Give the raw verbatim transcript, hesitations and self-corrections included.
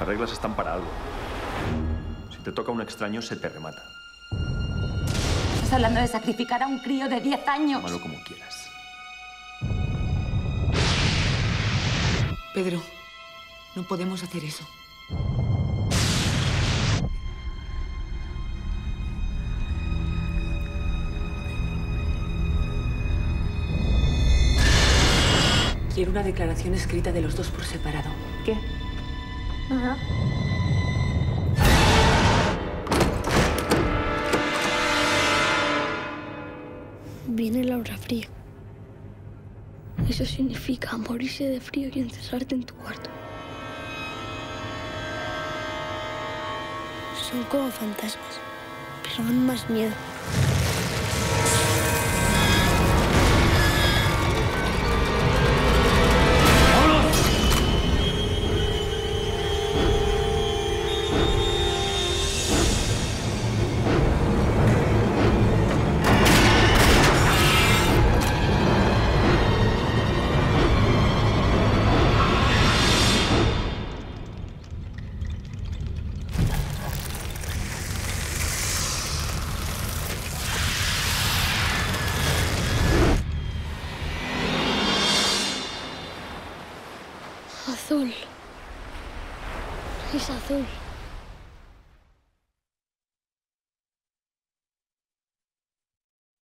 Las reglas están para algo. Si te toca un extraño, se te remata. Estás hablando de sacrificar a un crío de diez años. Tómalo como quieras. Pedro, no podemos hacer eso. Quiero una declaración escrita de los dos por separado. ¿Qué? Nada. Viene la hora fría. Eso significa morirse de frío y encerrarte en tu cuarto. Son como fantasmas, pero dan más miedo. Azul. Es azul.